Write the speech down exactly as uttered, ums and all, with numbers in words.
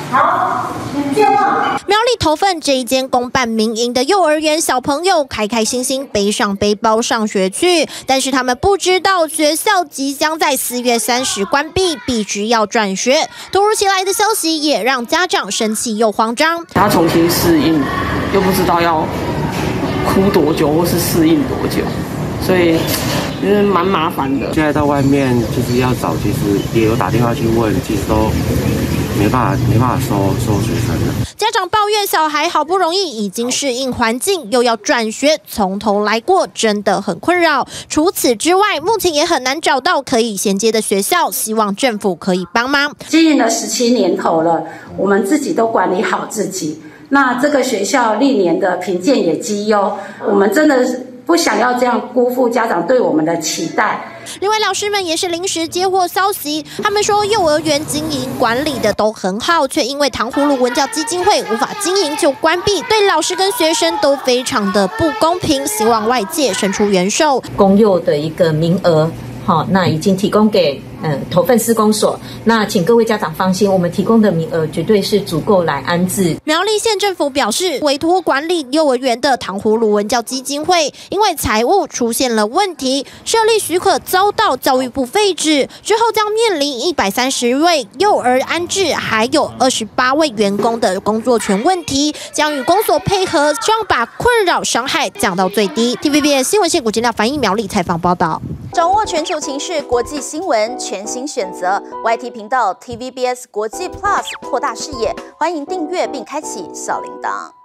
好，请健忘。 苗栗头份这一间公办民营的幼儿园，小朋友开开心心背上背包上学去，但是他们不知道学校即将在四月三十关闭，必须要转学。突如其来的消息也让家长生气又慌张。 他重新适应，又不知道要哭多久或是适应多久，所以其实蛮麻烦的。 现在到外面就是要找，其实也有打电话去问，其实都没办法没办法收收学生的。 家长抱怨小孩好不容易已经适应环境，又要转学从头来过，真的很困扰。除此之外，目前也很难找到可以衔接的学校，希望政府可以帮忙。 经营了十七年头了，我们自己都管理好自己。那这个学校历年的评鉴也绩优，我们真的不想要这样辜负家长对我们的期待。 另外，老师们也是临时接获消息，他们说幼儿园经营管理的都很好，却因为糖葫芦文教基金会无法经营就关闭，对老师跟学生都非常的不公平，希望外界伸出援手。 公幼的一个名额，好，那已经提供给嗯头份施工所。那请各位家长放心，我们提供的名额绝对是足够来安置。 苗栗县政府表示，委托管理幼儿园的糖葫芦文教基金会，因为财务出现了问题，设立许可遭到教育部废止，之后将面临一百三十位幼儿安置，还有二十八位员工的工作权问题，将与公所配合，希望把困扰伤害降到最低。T V B S 新闻线古金亮反映苗栗采访报道。 掌握全球情势、国际新闻，全新选择 Y T 频道 T V B S 国际 Plus， 扩大视野，欢迎订阅并开启小铃铛。